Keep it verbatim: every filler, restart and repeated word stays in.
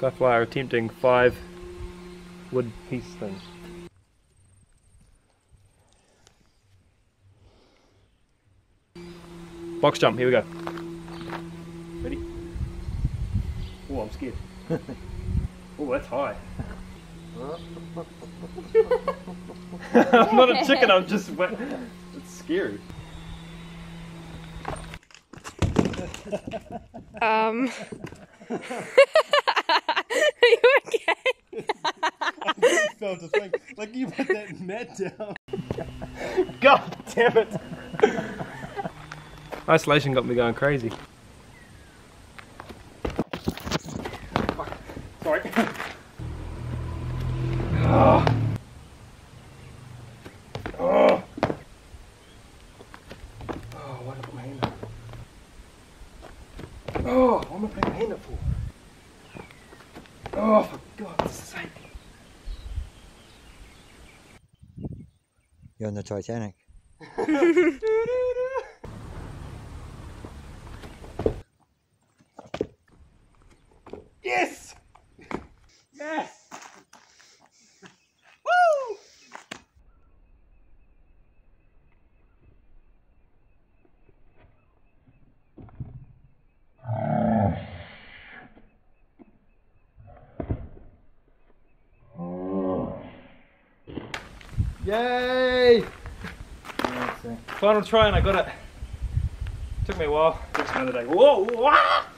Sky flyer attempting five wood piece things. Box jump, here we go. Ready? Oh, I'm scared. Oh, that's high. I'm not a chicken, I'm just wet. It's scary. Um. Are you okay? I just felt a thing. Like you put that net down. God damn it! Isolation got me going crazy. Sorry. Oh. Oh. Oh, what did I put my hand up? Oh, what am I putting my hand up for? Oh, for God's sake. You're on the Titanic. Yes! Yes! Woo! Yay! Final try and I got it. Took me a while. Just another day. Whoa! Whoa.